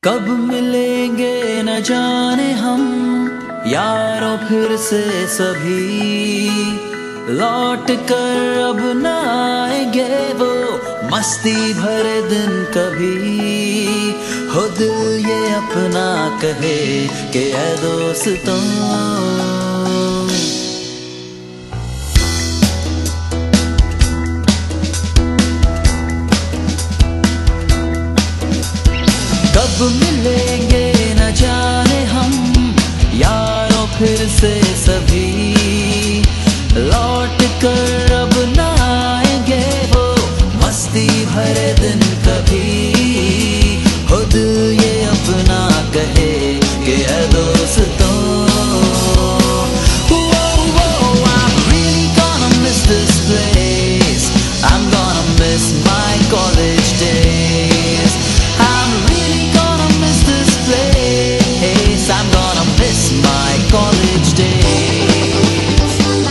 कब मिलेंगे न जाने हम यारों फिर से सभी, लौट कर अब न आएंगे वो मस्ती भरे दिन कभी। हो दिल ये अपना कहे कि ऐ दोस्तों, कब मिलेंगे न जाने हम यारों फिर से सभी, लौट कर अब न आएंगे वो मस्ती भरे दिन कभी। हो दिल ये अपना कहे कि ऐ दोस्तों, I'm really gonna miss this place, I'm gonna miss my college days, I'm really gonna miss this place, I'm gonna miss my college days.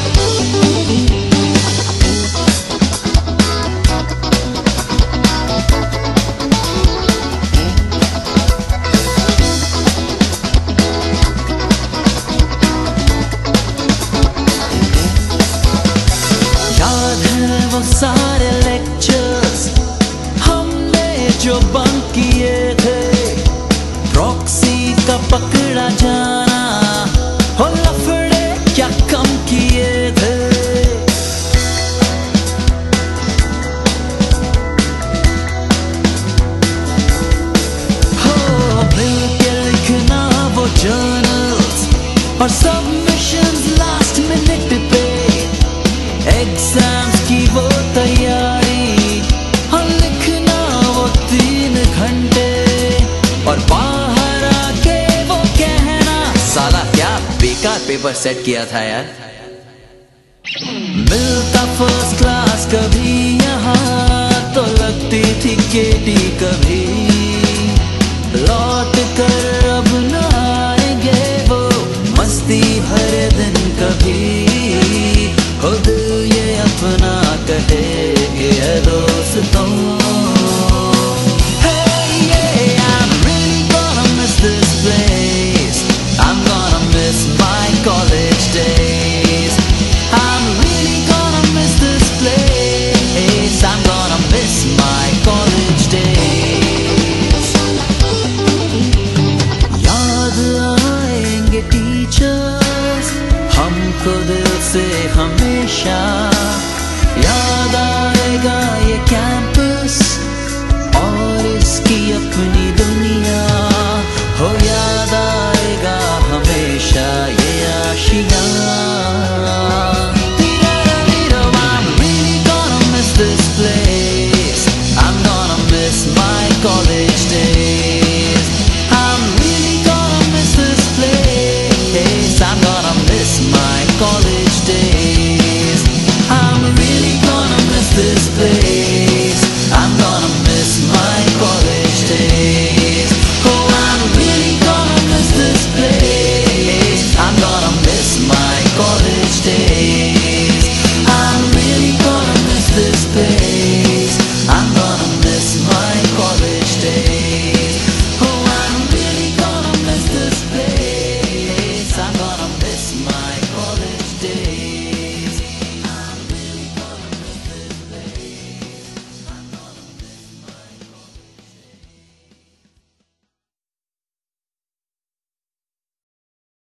याद है वो सारे लेक्चर्स हमने जो बंक किए थे, प्रॉक्सी का पकड़ा जाना, हो लफड़े क्या कम किए थे। हो मिल के लिखना वो जर्नल्स और सबमिशंस लास्ट मिनट पे, एग्जाम्स की वो तैयारी, हाँ लिखना वो 3 घंटे और बाहर आके वो कहना साला क्या बेकार पेपर सेट किया था यार। मिलता फर्स्ट क्लास कभी यहाँ तो लगती थी केटी कभी, लौट कर अब न आएंगे वो मस्ती भरे दिन कभी। हो दिल ये अपना कहे कि ऐ दोस्तों,